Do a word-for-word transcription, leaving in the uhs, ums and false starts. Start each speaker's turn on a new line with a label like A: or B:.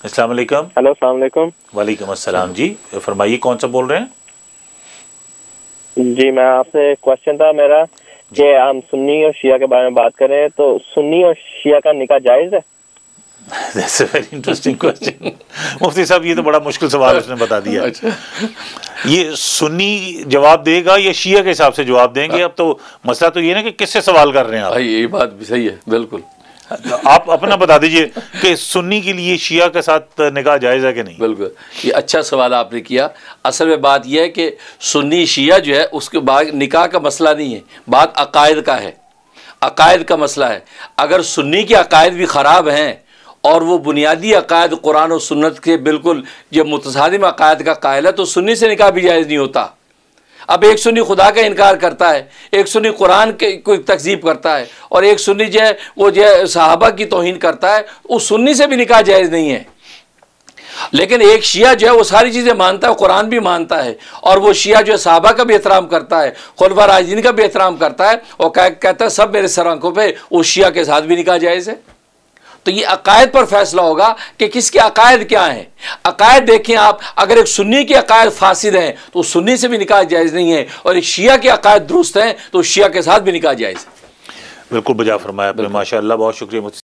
A: السلام علیکم۔
B: ہیلو السلام علیکم۔
A: وعلیکم السلام جی، فرمائیے کون سا بول رہے ہیں؟
B: جی میں آپ سے کوشچن تھا میرا کہ ہم سنی اور شیعہ کے بارے میں بات کریں تو سنی اور شیعہ کا نکاح جائز ہے؟
A: That's a very interesting question. مفتی صاحب یہ تو بڑا مشکل سوال اس نے بتا دیا۔ یہ سنی جواب دے گا یا شیعہ کے حساب سے جواب دیں گے؟ اب تو مسئلہ تو یہ نا کہ کس سے سوال کر رہے ہیں آپ؟
C: یہ بات بھی صحیح ہے، بالکل۔
A: آپ اپنا بتا دیجئے کہ سنی کے لیے شیعہ کے ساتھ نکاح جائز ہے کہ نہیں؟
C: بالکل، یہ اچھا سوال آپ نے کیا۔ اصل میں بات یہ ہے کہ سنی شیعہ جو ہے اس کے بعد نکاح کا مسئلہ نہیں ہے، بات عقائد کا ہے، عقائد کا مسئلہ ہے۔ اگر سنی کے عقائد بھی خراب ہیں اور وہ بنیادی عقائد قرآن و سنت کے بالکل جو متصادم عقائد کا قائل ہے تو سنی سے نکاح بھی جائز نہیں ہوتا۔ اب ایک سنی خدا کا انکار کرتا ہے، ایک سنی قرآن کے کوئی تکذیب کرتا ہے، اور ایک سنی جو ہے وہ جو ہے صحابہ کی توہین کرتا ہے، اس سنی سے بھی نکاح جائز نہیں ہے۔ لیکن ایک شیعہ جو ہے وہ ساری چیزیں مانتا ہے، قرآن بھی مانتا ہے، اور وہ شیعہ جو ہے صحابہ کا بھی احترام کرتا ہے، خلفاء راشدین کا بھی احترام کرتا ہے، اور کہتا ہے سب میرے سر آنکھوں پہ، اس شیعہ کے ساتھ بھی نکاح جائز ہے۔ تو یہ عقائد پر فیصلہ ہوگا کہ کس کے عقائد کیا ہیں۔ عقائد دیکھیں آپ، اگر ایک سنی کے عقائد فاسد ہیں تو سنی سے بھی نکاح جائز نہیں ہے، اور ایک شیعہ کے عقائد درست ہیں تو شیعہ کے ساتھ بھی نکاح جائز ہے۔
A: بالکل بجا فرمایا آپ نے، ماشاءاللہ، بہت شکریہ۔